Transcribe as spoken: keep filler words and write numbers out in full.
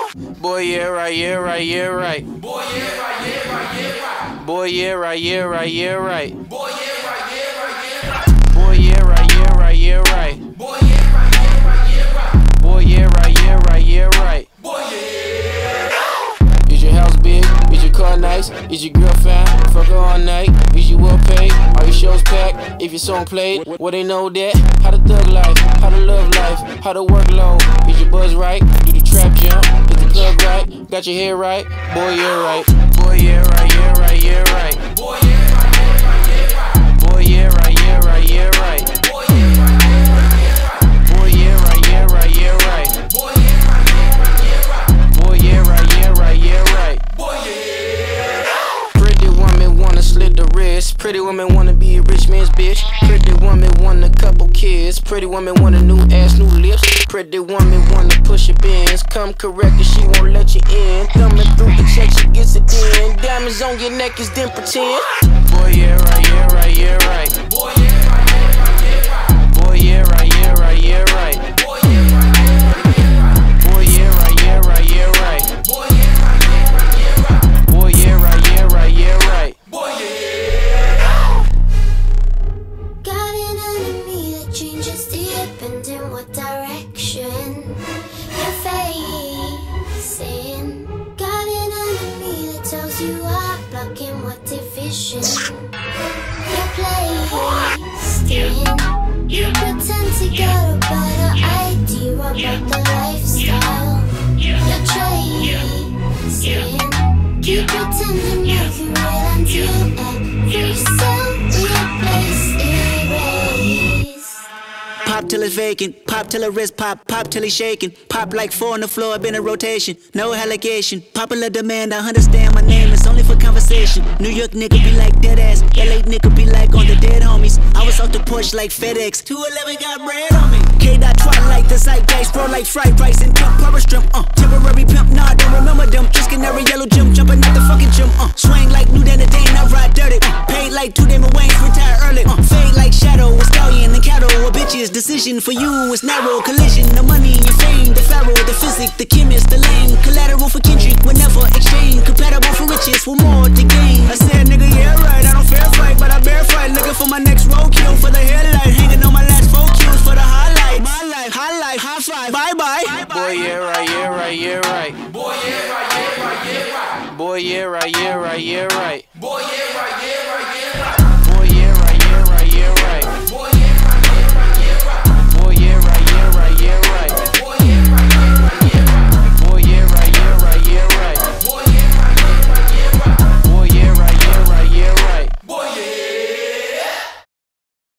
Boy, yeah, right, yeah, right, yeah, right. Boy, yeah, right, yeah, right, yeah, right. Boy, yeah, right, yeah, right, yeah, right. Boy, yeah, right, yeah, right, yeah, right. Boy, yeah, right, yeah, right, yeah, right. Boy, yeah, right, yeah, right, yeah, right. Boy, yeah, right, yeah, right, yeah, right. Boy, yeah. Is your house big? Is your car nice? Is your girl fine? Fuck her all night. Is you well paid? Are your shows packed? If your song played, well they know that. How to thug life? How to love life? How to work low? Is your buzz right? Do the trap jump? Is the club right? Got your hair right? Boy, yeah, right. Boy, yeah, right, yeah, right, yeah, right. Boy, yeah, right, yeah, right, yeah, right. Boy, yeah, right, yeah, right, yeah, right. Boy, yeah, right, yeah, right, yeah, right. Boy, yeah, right, yeah, right, yeah, right. Boy, yeah, right, yeah, right, yeah, right. Boy, yeah, right, yeah, right, yeah, right. Boy, yeah. Pretty woman wanna slit the wrist. Pretty woman wanna be a rich man's bitch. Pretty woman want a couple kids. Pretty woman want a new ass, new lips. Pretty woman wanna push your bins. Come correct and she won't let you in. Thumbing through the check, she gets it in. Diamonds on your neck is then pretend. Boy, yeah, right, yeah, right, yeah, right. Boy, yeah, right, yeah, right, yeah, right. Boy, yeah, right, yeah, right, yeah, right. Boy, yeah, right, yeah, right, yeah, right. Boy, yeah, right, yeah, right, yeah, right. Boy, yeah, right, yeah, right, yeah, right. Boy, yeah, right, yeah, right, yeah, right. Boy, yeah. Got an enemy that changes deep and in what direction you're facing. Got an enemy that tells you are blocking what division you're placed in. You pretend to get a better idea about the lifestyle you're chasing. Keep pretending like you real until every cell replace erase. Pop till it's vacant, pop till her wrist pop, pop till he's shaking. Pop like four on the floor, been a rotation, no allegation. Popular demand, I understand my name, it's only for conversation. New York nigga be like dead ass, L A nigga be like on the dead homies. I was off the porch like FedEx, two eleven got bread on me. K-Dot twilight, the zeitgeist, bro like fried rice and dump power shrimp, uh. Temporary pimp, nah, I don't remember them. Just canary yellow gym, jumping at the fucking gym, uh. Swing like New Dan the Dane, I ride dirty, uh. Paid like two Damon Wayans, retire early, uh. Fade like shadow, a stallion and cattle, a bitch's decision for you is narrow. Collision, the money, your fame, the pharaoh, the physic, the chemist, the lame. Collateral for Kendrick, whenever exchange. Compatible for riches, with more to gain. I said, nigga, yeah, right, I don't fair fight, but I bear fight. Looking for my next roadkill, for the headlight. Hanging on my last four kills for the highlight. My life, high life, high five, bye bye. Boy, yeah, right, yeah, right, yeah, right. Boy, yeah, right, yeah, right, yeah, right. Boy, yeah, right, yeah, right, yeah, right. Boy, yeah, right, yeah.